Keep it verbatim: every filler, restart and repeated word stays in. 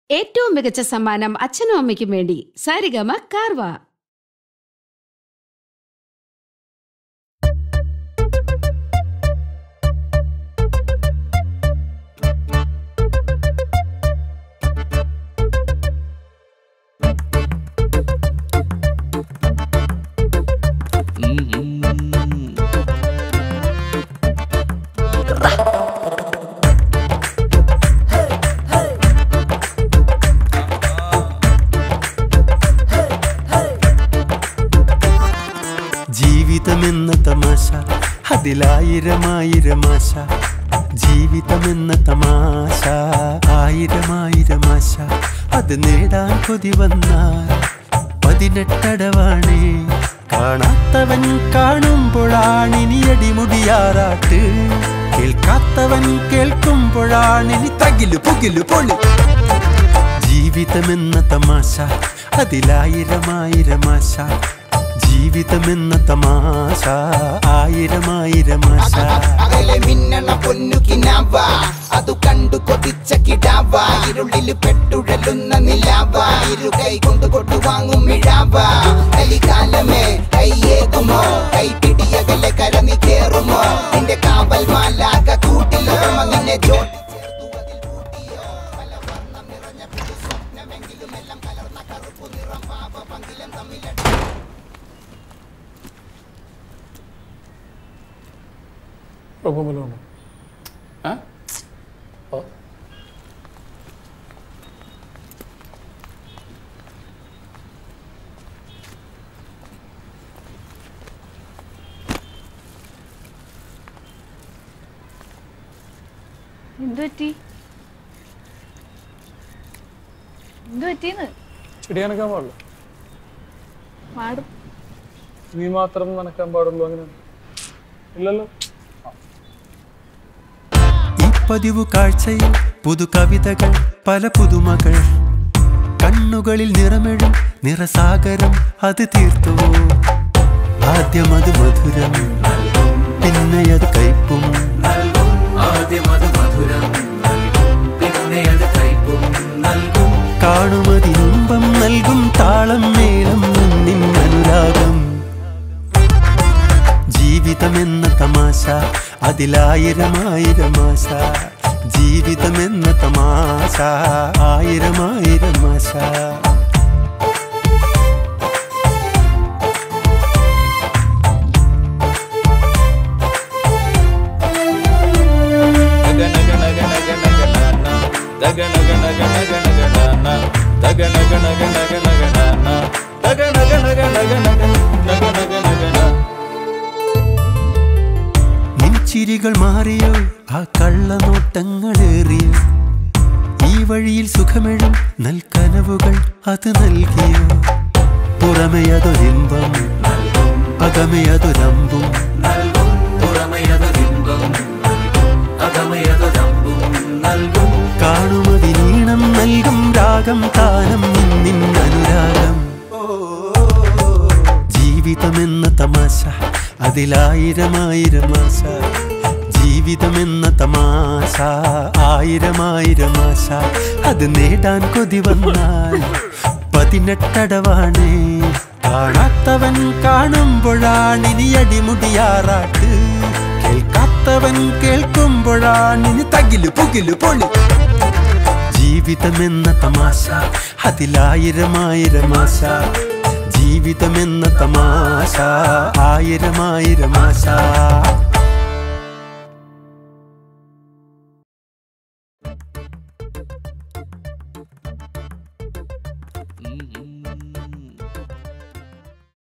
ഏറ്റവും മികച്ച സമ്മാനം അച്ഛനും അമ്മയ്ക്കും വേണ്ടി സാരിഗമ കാർവ. ജീവിതമെന്ന തമാശ അതിലായിരമായിരം ആശ, ജീവിതമെന്ന തമാശ ആയിരമായിരം ആശ, അത് നേടാൻ കൊതി വന്നാൽ പതിനെട്ടടവാണേ. കാണാത്തവൻ കാണുമ്പോഴാണിനി അടിമുടിയാറാട്ട്, കേൾക്കാത്തവൻ കേൾക്കുമ്പോഴാണിനി തകിലു പുകിലു പൊളി. ജീവിതമെന്ന തമാശ അതിലായിരമായിരം ആശ, ജീവിതമെന്ന തമാശ ആയിരമായിരം ആശ. മിന്നണ പൊന്നു കിനാവ അതു കണ്ടു കൊതിച്ച കിടാവ, ഇരുളിൽ പെട്ടുഴലുന്ന നിലാവ, ഇരു കൈ കൊണ്ട് കൊട്ടുവാങ്ങും മിഴാവ. കലികാലമേ കൈയേകുമോ, കൈ പിടിയകലെ കരനി കേറുമോ, നിന്റെ കാവൽ മാലാക കൂട്ടിലോ നിന്നെ ജോട്ടി. എന്തുപറ്റി എന്തുപറ്റീന്ന് ചെടി നനക്കാൻ പാടില്ല. പാടും നീ മാത്രം നനക്കാൻ പാടുള്ളൂ, അങ്ങനെ ഇല്ലല്ലോ. ഈ പതിവു കാഴ്ചയിൽ പുതു കവിതകൾ പല പുതുമകൾ, കണ്ണുകളിൽ നിറമെഴും നിറസാഗരം അത് തീർത്തു. ആദ്യം അത് മധുരം, പിന്നെ അത് കയ്പും, കാണുമതിനുമ്പം നൽകും താളം മേളം നിൻ അനുരാഗം. ജീവിതമെന്ന തമാശ അതിലായിരമായിരം ആശ, ജീവിതമെന്ന തമാശ ആയിരമായിരം ആശ. ചിരികൾ മാറിയോ, ആ കള്ളനോട്ടങ്ങളേറിയോ, ഈ വഴിയിൽ സുഖമെഴും നൽകനവുകൾ അത് നൽകിയോ. പുറമെ അതൊരിമ്പം, അകമെ അതൊരമ്പും, കാണുമതിനീണം നൽകും രാഗം താനം നിൻ അനുരാഗം. ജീവിതമെന്ന തമാശ അതിലായിരമായിരം ആശ, ജീവിതമെന്ന തമാശ ആയിരമായിരം ആശ, അത് നേടാൻ കൊതി വന്നാൽ പതിനെട്ടടവാണേ. കാണാത്തവൻ കാണുമ്പോഴാണിനി അടിമുടിയാറാട്ട്, കേൾക്കാത്തവൻ കേൾക്കുമ്പോഴാണിനി തകിലു പുകിലു പൊളി. ജീവിതമെന്ന തമാശ അതിലായിരമായിരം ആശ, ജീവിതമെന്ന തമാശ ആയിരമായിരം ആശ.